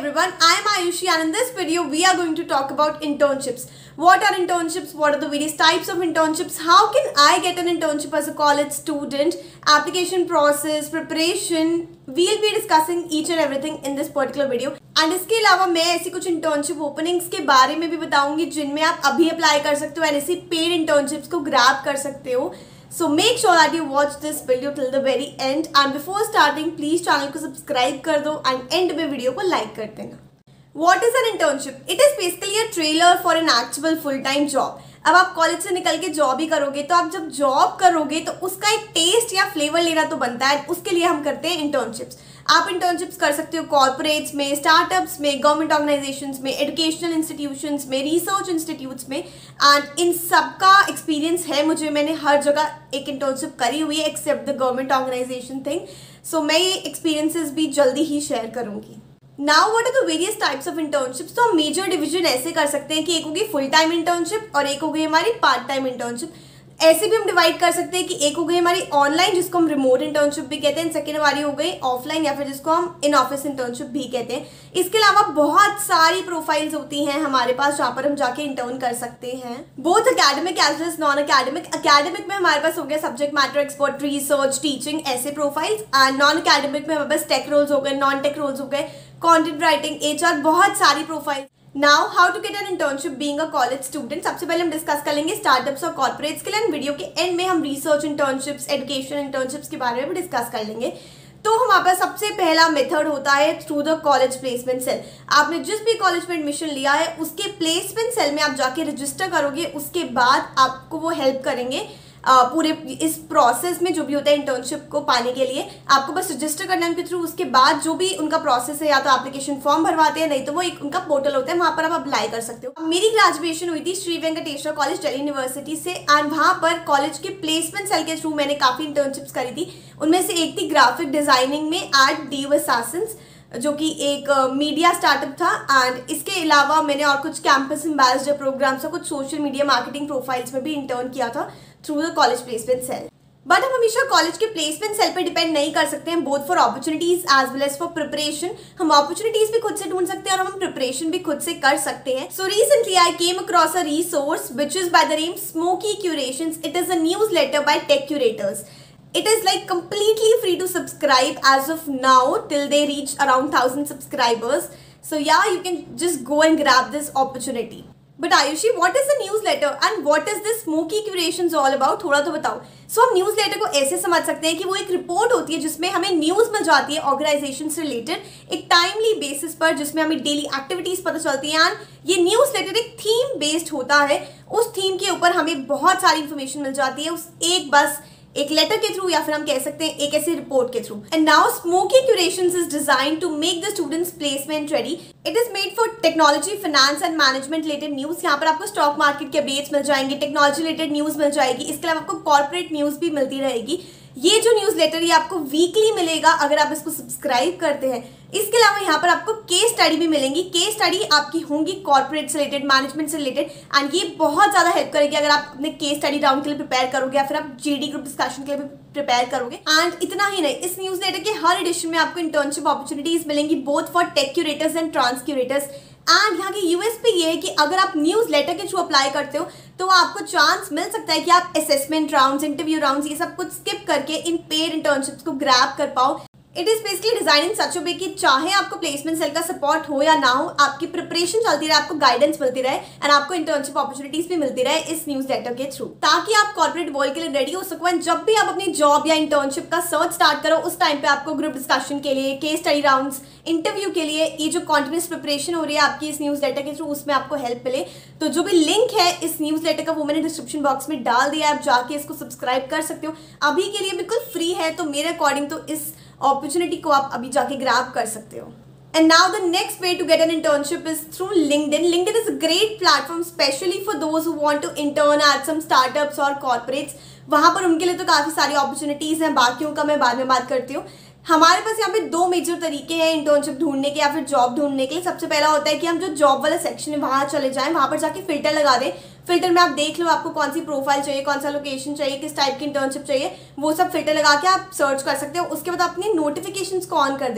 everyone, I am Ayushi and in this video we are going to talk about internships. What are internships? What are the various types of internships? How can I get an internship as a college student? Application process, preparation. We'll be discussing each and everything in this particular video. And इसके अलावा मैं ऐसी कुछ internship openings के बारे में भी बताऊंगी जिनमें आप अभी अप्लाई कर सकते हो और ऐसी paid internships को grab कर सकते हो. So make sure that you watch this video till the very end and before starting please channel को subscribe कर दो and end में video को like कर देना. What is an internship? It is basically a trailer for an actual full-time job. अब आप college से निकल के जॉब ही करोगे तो आप जब जॉब करोगे तो उसका एक टेस्ट या फ्लेवर लेना तो बनता है. उसके लिए हम करते हैं इंटर्नशिप्स. आप इंटर्नशिप्स कर सकते हो कॉर्पोरेट्स में, स्टार्टअप्स में, गवर्नमेंट ऑर्गेनाइजेशंस में, एजुकेशनल इंस्टीट्यूशंस में, रिसर्च इंस्टीट्यूट्स में. एंड इन सबका एक्सपीरियंस है मुझे. मैंने हर जगह एक इंटर्नशिप करी हुई है except the government organisation thing. So मैं ये एक्सपीरियंसेस भी जल्दी ही शेयर करूँगी. Now what are the various types of internships. तो हम मेजर डिवीजन ऐसे कर सकते हैं कि एक होगी फुल टाइम इंटर्नशिप और एक हो गई हमारी पार्ट टाइम इंटर्नशिप. ऐसे भी हम डिवाइड कर सकते हैं कि एक हो गई हमारी ऑनलाइन जिसको हम रिमोट इंटर्नशिप भी कहते हैं, सेकेंड हमारी हो गई ऑफलाइन या फिर जिसको हम इन ऑफिस इंटर्नशिप भी कहते हैं. इसके अलावा बहुत सारी प्रोफाइल्स होती हैं हमारे पास जहाँ पर हम जाके इंटर्न कर सकते हैं. Both academic as well as non academic. Academic में हमारे पास हो गया subject matter expert, research, teaching ऐसे प्रोफाइल्स. एंड नॉन अकेडमिक में हमारे पास टेक रोल्स हो गए, नॉन टेक रोल्स हो गए, कंटेंट राइटिंग, एचआर, बहुत सारी profile. Now how to get an internship being a college student. सबसे पहले हम डिस्कस कर लेंगे स्टार्टअप्स और कॉर्पोरेट्स के लिए. वीडियो के एंड में हम रिसर्च इंटर्नशिप्स, एजुकेशन इंटर्नशिप्स के बारे में भी डिस्कस कर लेंगे. तो हमारे पास सबसे पहला मेथड होता है through the college placement cell. आपने जिस भी कॉलेज में एडमिशन लिया है उसके प्लेसमेंट सेल में आप जाके रजिस्टर करोगे. उसके बाद आपको वो हेल्प करेंगे पूरे इस प्रोसेस में जो भी होता है इंटर्नशिप को पाने के लिए. आपको बस रजिस्टर करना है उनके थ्रू. उसके बाद जो भी उनका प्रोसेस है या तो एप्लीकेशन फॉर्म भरवाते हैं, नहीं तो वो एक उनका पोर्टल होता है, वहाँ पर आप अप्लाई कर सकते हो. मेरी ग्रेजुएशन हुई थी श्री वेंकटेश्वर कॉलेज दिल्ली यूनिवर्सिटी से एंड वहाँ पर कॉलेज के प्लेसमेंट सेल के थ्रू मैंने काफ़ी इंटर्नशिप्स करी थी. उनमें से एक थी ग्राफिक डिजाइनिंग में एट डीव असासिन्स जो कि एक मीडिया स्टार्टअप था. एंड इसके अलावा मैंने और कुछ कैंपस एम्बेसडर प्रोग्राम्स और कुछ सोशल मीडिया मार्केटिंग प्रोफाइल्स में भी इंटर्न किया था through the college placement cell. But हम हमेशा कॉलेज के प्लेसमेंट सेल पे डिपेंड नहीं कर सकते हैं. Both for opportunities as well as for preparation. हम अपॉर्चुनिटीज भी खुद से ढूंढ सकते हैं और हम प्रिपरेशन भी खुद से कर सकते हैं. So recently I came across a resource which is by the name smoky curations. It is a newsletter by tech curators. It is like completely free to subscribe as of now till they reach around 1,000 subscribers. So yeah, you can just go and grab this opportunity. But Ayushi, what is the newsletter and what is this Smoky Curations all about? थोड़ा तो बताओ. So हम newsletter को ऐसे समझ सकते हैं कि वो एक रिपोर्ट होती है जिसमें हमें न्यूज़ मिल जाती है ऑर्गेनाइजेशन से रिलेटेड एक टाइमली बेसिस पर, जिसमें हमें डेली एक्टिविटीज़ पता चलती हैं. एंड ये न्यूज़लेटर एक थीम बेस्ड होता है. उस थीम के ऊपर हमें बहुत सारी इन्फॉर्मेशन मिल जाती है उस एक बस एक लेटर के थ्रू या फिर हम कह सकते हैं एक ऐसी रिपोर्ट के through. And now smoky curations is designed to make the students placement ready. It is made for technology, finance and management related news. यहाँ पर आपको स्टॉक मार्केट के अपडेट्स मिल जाएंगे, टेक्नोलॉजी रिलेटेड न्यूज मिल जाएगी. इसके अलावा आपको कॉर्पोरेट न्यूज भी मिलती रहेगी. ये जो न्यूज़ लेटर ये आपको वीकली मिलेगा अगर आप इसको सब्सक्राइब करते हैं. इसके अलावा यहाँ पर आपको केस स्टडी भी मिलेंगी. केस स्टडी आपकी होंगी कॉर्पोरेट से रिलेटेड, मैनेजमेंट से रिलेटेड. एंड ये बहुत ज़्यादा हेल्प करेगी अगर आप अपने केस स्टडी राउंड के लिए प्रिपेयर करोगे या फिर आप जीडी ग्रुप डिस्कशन के लिए भी प्रिपेयर करोगे. एंड इतना ही नहीं, इस न्यूज़ लेटर के हर एडिशन में आपको इंटर्नशिप अपॉर्चुनिटीज मिलेंगी both for tech curators and trans curators. And यहाँ की यूएसपी ये है कि अगर आप न्यूज़ लेटर के थ्रू अप्लाई करते हो तो आपको चांस मिल सकता है कि आप असेसमेंट राउंड्स, इंटरव्यू राउंड्स, ये सब कुछ स्किप करके इन पेड इंटर्नशिप्स को ग्रैब कर पाओ. It is basically design in such a way कि चाहे आपको प्लेसमेंट सेल का सपोर्ट हो या ना हो, आपकी प्रिपरेशन चलती रहे, आपको गाइडेंस मिलती रहे एंड आपको इंटर्नशिप अपॉर्चुनिटीज भी मिलती रहे इस न्यूज़ लेटर के थ्रू, ताकि आप कॉर्पोरेट वर्ल्ड के लिए रेडी हो सको. एंड जब भी आप अपनी जॉब या इंटर्नशिप का सर्च स्टार्ट करो उस टाइम पे आपको ग्रुप डिस्कशन के लिए, केस स्टडी राउंड्स, इंटरव्यू के लिए ये जो कॉन्टिन्यूस प्रिपरेशन हो रही है आपकी इस न्यूज़ लेटर के थ्रू, उसमें आपको हेल्प मिले. तो जो भी लिंक है इस न्यूज़ लेटर का वो मैंने डिस्क्रिप्शन बॉक्स में डाल दिया है. आप जाके इसको सब्सक्राइब कर सकते हो. अभी के लिए बिल्कुल फ्री है, तो मेरे अकॉर्डिंग तो इस अपॉर्चुनिटी को आप अभी जाके ग्रैब कर सकते हो. And now the next way to get an internship is through LinkedIn. LinkedIn is a great platform especially for those who want to intern at some startups or corporates. वहाँ पर उनके लिए तो काफ़ी सारी अपॉर्चुनिटीज़ हैं, बाकियों का मैं बाद में बात करती हूँ. हमारे पास यहाँ पे दो मेजर तरीके हैं इंटर्नशिप ढूंढने के या फिर जॉब ढूंढने के लिए. सबसे पहला होता है कि हम जो जॉब वाला सेक्शन है वहाँ चले जाएं, वहाँ पर जाके फिल्टर लगा दें. फिल्टर में आप देख लो आपको कौन सी प्रोफाइल चाहिए, कौन सा लोकेशन चाहिए, किस टाइप की इंटर्नशिप चाहिए, वो सब फिल्टर लगा के आप सर्च कर सकते हो. उसके बाद अपनी नोटिफिकेशंस को ऑन कर देना.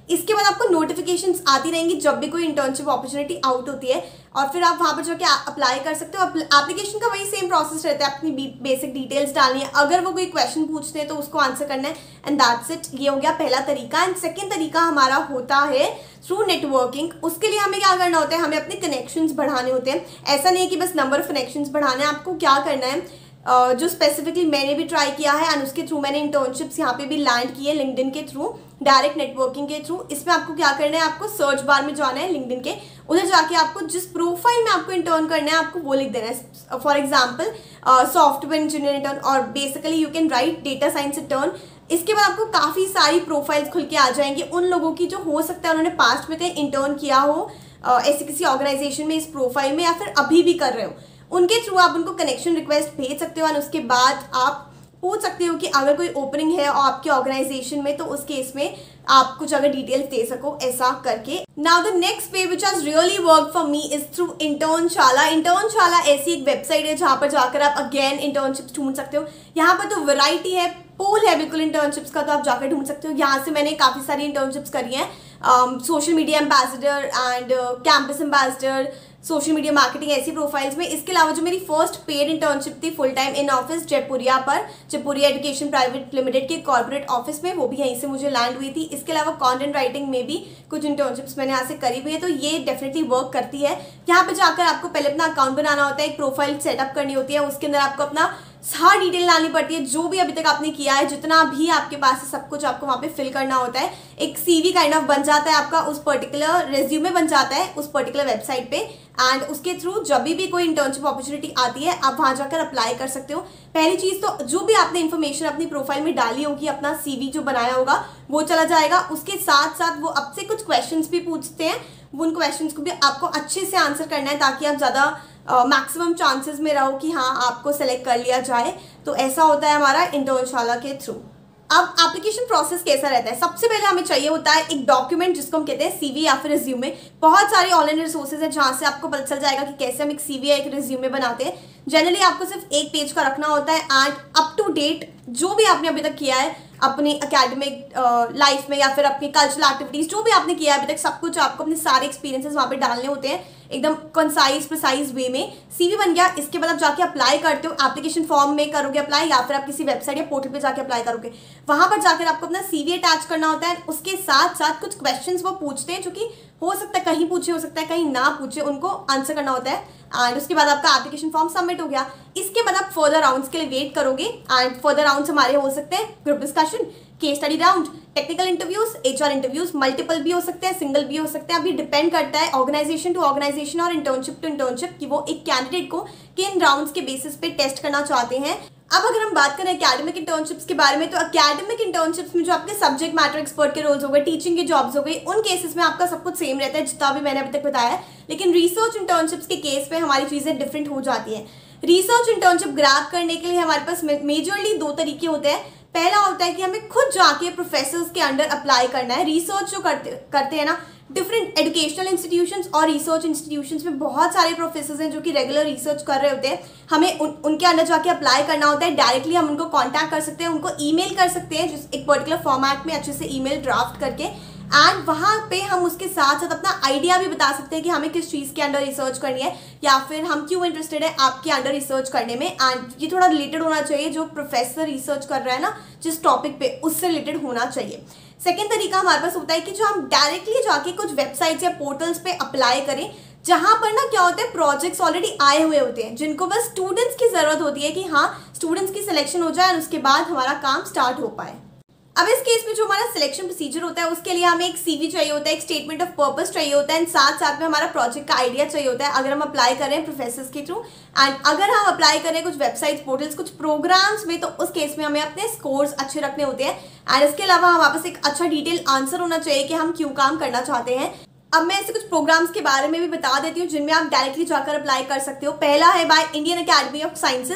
इसके बाद आपको नोटिफिकेशंस आती रहेंगी जब भी कोई इंटर्नशिप अपॉर्चुनिटी आउट होती है, और फिर आप वहाँ पर जाके अप्लाई कर सकते हो। एप्लीकेशन का वही सेम प्रोसेस रहता है, अपनी बेसिक डिटेल्स डालनी है, अगर वो कोई क्वेश्चन पूछते हैं तो उसको आंसर करना है, एंड दैट्स इट। ये हो गया पहला तरीका। एंड सेकेंड तरीका हमारा होता है थ्रू नेटवर्किंग। उसके लिए हमें क्या करना होता है, हमें अपने कनेक्शंस बढ़ाने होते हैं। ऐसा नहीं है कि बस नंबर ऑफ कनेक्शंस बढ़ाना है, आपको क्या करना है, जो स्पेसिफिकली मैंने भी ट्राई किया है एंड उसके थ्रू मैंने इंटर्नशिप्स यहाँ पे भी लैंड की है, लिंक्डइन के थ्रू, डायरेक्ट नेटवर्किंग के थ्रू। इसमें आपको क्या करना है, आपको सर्च बार में जाना है लिंक्डइन के, उधर जाके आपको जिस प्रोफाइल में आपको इंटर्न करना है आपको वो लिख देना है। For example software engineer intern, और basically you can write data science intern. इसके बाद आपको काफ़ी सारी प्रोफाइल्स खुल के आ जाएंगी उन लोगों की जो हो सकता है उन्होंने पास्ट में कहीं इंटर्न किया हो ऐसे किसी ऑर्गेनाइजेशन में, इस प्रोफाइल में, या फिर अभी भी कर रहे हो। उनके थ्रू आप उनको कनेक्शन रिक्वेस्ट भेज सकते हो, और उसके बाद आप पूछ सकते हो कि अगर कोई ओपनिंग है और आपके ऑर्गेनाइजेशन में तो उस केस में आप कुछ अगर डिटेल्स दे सको, ऐसा करके। Now the next way which has really work for me is through Internshala. Internshala ऐसी एक वेबसाइट है जहाँ पर जाकर आप अगेन इंटर्नशिप्स ढूंढ सकते हो। यहाँ पर तो वैरायटी है, पूल है बिल्कुल इंटर्नशिप्स का, तो आप जाकर ढूंढ सकते हो। यहाँ से मैंने काफ़ी सारी इंटर्नशिप्स करी हैं, social media ambassador and campus ambassador, social media marketing, ऐसी प्रोफाइल्स में। इसके अलावा जो मेरी फर्स्ट पेड इंटर्नशिप थी full time in office Jaipuria पर, जयपुरिया एजुकेशन प्राइवेट लिमिटेड के कॉर्पोरेट ऑफिस में, वो भी यहीं से मुझे लैंड हुई थी। इसके अलावा कंटेंट राइटिंग में भी कुछ इंटर्नशिप्स मैंने यहाँ से करी हुई है, तो ये डेफिनेटली वर्क करती है। यहाँ पे जाकर आपको पहले अपना अकाउंट बनाना होता है, एक प्रोफाइल सेटअप करनी होती है, उसके अंदर आपको अपना सारी डिटेल डालनी पड़ती है, जो भी अभी तक आपने किया है, जितना भी आपके पास है सब कुछ आपको वहाँ पे फिल करना होता है। एक सीवी काइंड ऑफ बन जाता है आपका, उस पर्टिकुलर रेज्यूमे बन जाता है उस पर्टिकुलर वेबसाइट पे, एंड उसके थ्रू जब भी कोई इंटर्नशिप अपॉर्चुनिटी आती है आप वहाँ जाकर अप्लाई कर सकते हो। पहली चीज़ तो जो भी आपने इन्फॉर्मेशन अपनी प्रोफाइल में डाली होगी, अपना सीवी जो बनाया होगा वो चला जाएगा। उसके साथ साथ वो आपसे कुछ क्वेश्चंस भी पूछते हैं, वो उन क्वेश्चंस को भी आपको अच्छे से आंसर करना है, ताकि आप ज़्यादा मैक्सिमम चांसेस में रहो कि हाँ आपको सेलेक्ट कर लिया जाए। तो ऐसा होता है हमारा इंटर्नशाला के थ्रू। अब एप्लीकेशन प्रोसेस कैसा रहता है, सबसे पहले हमें चाहिए होता है एक डॉक्यूमेंट जिसको हम कहते हैं सीवी या फिर रिज्यूमे। बहुत सारे ऑनलाइन रिसोर्सेज हैं जहाँ से आपको पता चल जाएगा कि कैसे हम एक सीवी या एक रिज्यूमे बनाते हैं। जनरली आपको सिर्फ एक पेज का रखना होता है, एंड अप टू डेट जो भी आपने अभी तक किया है अपनी एकेडमिक लाइफ में या फिर अपनी कल्चरल एक्टिविटीज़, जो भी आपने किया है अभी तक, सब कुछ आपको अपने सारे एक्सपीरियंसेस वहाँ पे डालने होते हैं एकदम कंसाइज प्रिसाइज वे में। सीवी बन गया, इसके बाद आप जाके अप्लाई करते हो, एप्लीकेशन फॉर्म में करोगे अप्लाई, या फिर आप किसी वेबसाइट या पोर्टल पे जाके अप्लाई करोगे। वहाँ पर जाकर आपको अपना सीवी अटैच करना होता है। उसके साथ साथ कुछ क्वेश्चंस वो पूछते हैं जो कि हो सकता है कहीं पूछे, हो सकता है कहीं ना पूछे, उनको आंसर करना होता है। एंड उसके बाद आपका एप्लीकेशन फॉर्म सबमिट हो गया। इसके बाद आप फर्दर राउंड्स के लिए वेट करोगे, एंड फर्दर राउंड्स हमारे हो सकते हैं group discussion, case study round, technical interviews, HR interviews, multiple भी हो सकते हैं, सिंगल भी हो सकते हैं। अभी डिपेंड करता है ऑर्गेनाइजेशन टू ऑर्गेनाइजेशन और इंटर्नशिप टू इंटर्नशिप कि वो एक कैंडिडेट को किन राउंड्स के बेसिस पे टेस्ट करना चाहते हैं। अब अगर हम बात करें एकेडमिक इंटर्नशिप्स के बारे में, तो एकेडमिक इंटर्नशिप्स में जो आपके सब्जेक्ट मैटर एक्सपर्ट के रोल्स हो गए, टीचिंग की जॉब्स हो गई, उन केसेस में आपका सब कुछ सेम रहता है जितना भी मैंने अभी तक बताया है। लेकिन रिसर्च इंटर्नशिप्स के केस में हमारी चीज़ें डिफरेंट हो जाती हैं। रिसर्च इंटर्नशिप ग्रैब करने के लिए हमारे पास मेजरली दो तरीके होते हैं। पहला होता है कि हमें खुद जाके प्रोफेसर्स के अंडर अप्लाई करना है। रिसर्च जो करते हैं ना, डिफरेंट एजुकेशनल इंस्टीट्यूशंस और रिसर्च इंस्टीट्यूशंस में बहुत सारे प्रोफेसर्स हैं जो कि रेगुलर रिसर्च कर रहे होते हैं। हमें उनके अंदर जाके अप्लाई करना होता है। डायरेक्टली हम उनको कांटेक्ट कर सकते हैं, उनको ईमेल कर सकते हैं जिस एक पर्टिकुलर फॉर्मेट में अच्छे से ईमेल ड्राफ्ट करके, एंड वहाँ पे हम उसके साथ साथ अपना आइडिया भी बता सकते हैं कि हमें किस चीज़ के अंडर रिसर्च करनी है, या फिर हम क्यों इंटरेस्टेड है आपके अंडर रिसर्च करने में। एंड ये थोड़ा रिलेटेड होना चाहिए, जो प्रोफेसर रिसर्च कर रहा है ना जिस टॉपिक पे, उससे रिलेटेड होना चाहिए। सेकेंड तरीका हमारे पास होता है कि जो हम डायरेक्टली जाके कुछ वेबसाइट्स या पोर्टल्स पे अप्लाई करें, जहाँ पर ना क्या होता है प्रोजेक्ट्स ऑलरेडी आए हुए होते हैं, जिनको बस स्टूडेंट्स की ज़रूरत होती है कि हाँ स्टूडेंट्स की सिलेक्शन हो जाए और उसके बाद हमारा काम स्टार्ट हो पाए। अब इस केस में जो हमारा सिलेक्शन प्रोसीजर होता है उसके लिए हमें एक सीवी चाहिए होता है, एक स्टेटमेंट ऑफ पर्पस चाहिए होता है, एंड साथ साथ में हमारा प्रोजेक्ट का आइडिया चाहिए होता है अगर हम अप्लाई कर रहे हैं प्रोफेसर्स के थ्रू। एंड अगर हम अप्लाई कर रहे हैं कुछ वेबसाइट्स, पोर्टल्स, कुछ प्रोग्राम्स में, तो उस केस में हमें अपने स्कोर्स अच्छे रखने होते हैं। एंड इसके अलावा हमारे पास एक अच्छा डिटेल आंसर होना चाहिए कि हम क्यों काम करना चाहते हैं। अब मैं ऐसे कुछ प्रोग्राम्स के बारे में भी बता देती हूँ जिनमें आप डायरेक्टली जाकर अप्लाई कर सकते हो। पहला है by Indian academy of sciences,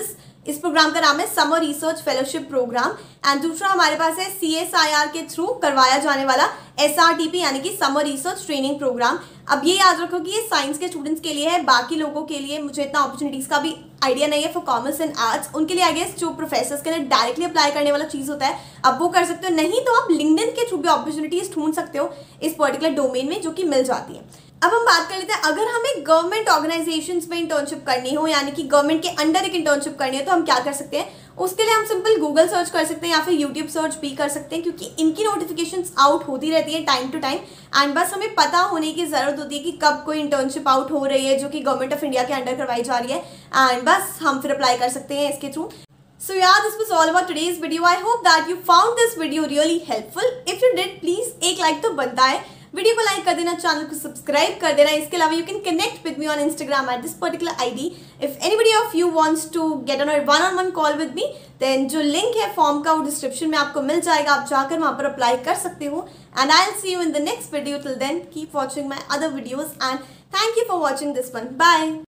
इस प्रोग्राम का नाम है summer research fellowship programme. And दूसरा हमारे पास है CSIR के थ्रू करवाया जाने वाला SRTP यानी कि समर रिसर्च ट्रेनिंग प्रोग्राम। अब ये याद रखो कि ये साइंस के स्टूडेंट्स के लिए है, बाकी लोगों के लिए मुझे इतना अपॉर्चुनिटीज़ का भी आइडिया नहीं है फॉर कॉमर्स एंड आर्ट्स। उनके लिए आई गेस जो प्रोफेसर्स के लिए डायरेक्टली अप्लाई करने वाला चीज़ होता है अब वो कर सकते हो, नहीं तो आप लिंक्डइन के थ्रू भी अपॉर्चुनिटीज़ ढूंढ सकते हो इस पर्टिकुलर डोमेन में जो कि मिल जाती है। अब हम बात कर लेते हैं, अगर हमें गवर्नमेंट ऑर्गेनाइजेशंस में इंटर्नशिप करनी हो यानी कि गवर्नमेंट के अंडर एक इंटर्नशिप करनी है तो हम क्या कर सकते हैं। उसके लिए हम सिंपल गूगल सर्च कर सकते हैं या फिर यूट्यूब सर्च भी कर सकते हैं, क्योंकि इनकी नोटिफिकेशंस आउट होती रहती है टाइम टू टाइम। एंड बस हमें पता होने की ज़रूरत होती है कि कब कोई इंटर्नशिप आउट हो रही है जो कि गवर्नमेंट ऑफ इंडिया के अंडर करवाई जा रही है, एंड बस हम फिर अप्लाई कर सकते हैं इसके through. So yeah, this was all about today's video. I hope that you found this video really helpful. If you did, please एक like तो बनता है, वीडियो को लाइक कर देना, चैनल को सब्सक्राइब कर देना। इसके अलावा you can connect with me on Instagram at this particular ID. If anybody of you wants to get on a one-on-one call with me, then जो लिंक है फॉर्म का वो डिस्क्रिप्शन में आपको मिल जाएगा, आप जाकर वहाँ पर अप्लाई कर सकते हो। And I'll see you in the next video. Till then, keep watching my other videos and thank you for watching this one. Bye.